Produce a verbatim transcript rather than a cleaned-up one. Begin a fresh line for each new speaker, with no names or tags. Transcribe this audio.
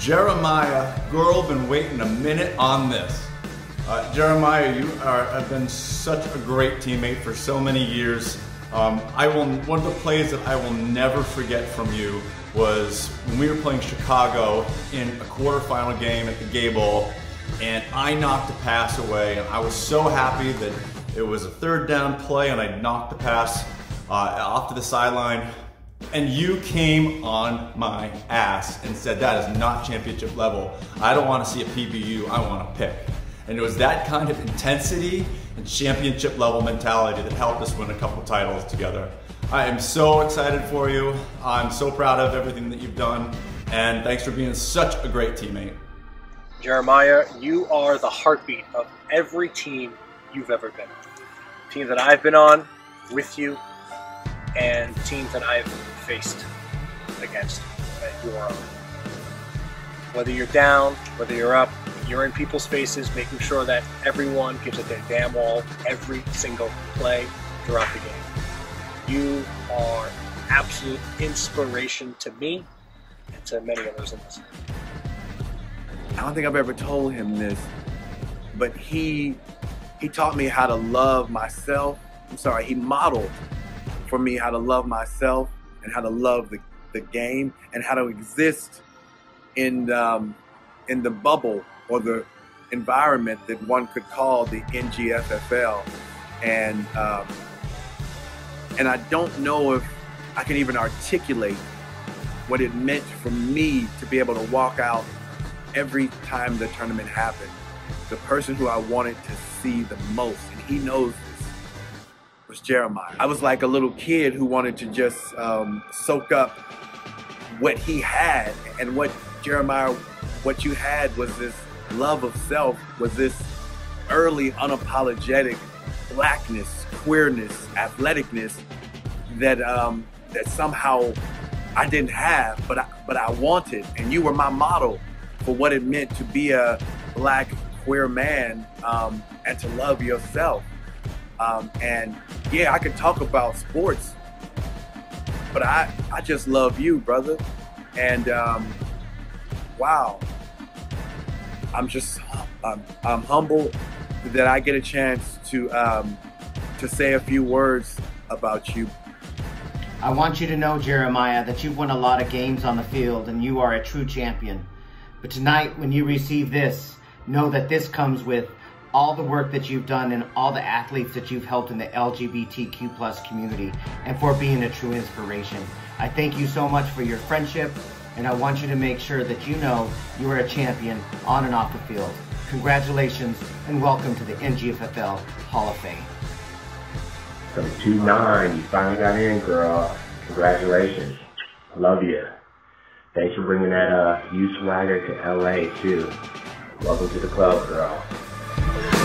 Jeremiah, girl, been waiting a minute on this. Uh, Jeremiah, you are, have been such a great teammate for so many years. Um, I will. One of the plays that I will never forget from you was when we were playing Chicago in a quarterfinal game at the Gable, and I knocked a pass away, and I was so happy that it was a third down play, and I knocked the pass uh, off to the sideline. And you came on my ass and said, that is not championship level. I don't want to see a P B U, I want to pick. And it was that kind of intensity and championship level mentality that helped us win a couple titles together. I am so excited for you. I'm so proud of everything that you've done. And thanks for being such a great teammate.
Jeremiah, you are the heartbeat of every team you've ever been. Team that I've been on with you, and teams that I've faced against that you are on. Whether you're down, whether you're up, you're in people's faces, making sure that everyone gives it their damn all every single play throughout the game. You are absolute inspiration to me and to many others in this.
I don't think I've ever told him this, but he he taught me how to love myself. I'm sorry, he modeled for me how to love myself and how to love the, the game and how to exist in um, in the bubble or the environment that one could call the N G F F L. And um, and I don't know if I can even articulate what it meant for me to be able to walk out every time the tournament happened. The person who I wanted to see the most, and he knows this, was Jeremiah. I was like a little kid who wanted to just um, soak up what he had, and what Jeremiah, what you had was this love of self, was this early unapologetic blackness, queerness, athleticness that um, that somehow I didn't have, but I, but I wanted, and you were my model for what it meant to be a black queer man um, and to love yourself. Um, and yeah, I could talk about sports, but I, I just love you, brother. And um, wow, I'm just, I'm, I'm humbled that I get a chance to, um, to say a few words about you.
I want you to know, Jeremiah, that you've won a lot of games on the field and you are a true champion. But tonight, when you receive this, know that this comes with all the work that you've done and all the athletes that you've helped in the L G B T Q plus community, and for being a true inspiration. I thank you so much for your friendship, and I want you to make sure that you know you are a champion on and off the field. Congratulations, and welcome to the N G F F L Hall of Fame.
So two nine, you finally got in, girl. Congratulations. Love you. Thanks for bringing that uh, U swagger to L A too. Welcome to the club, girl.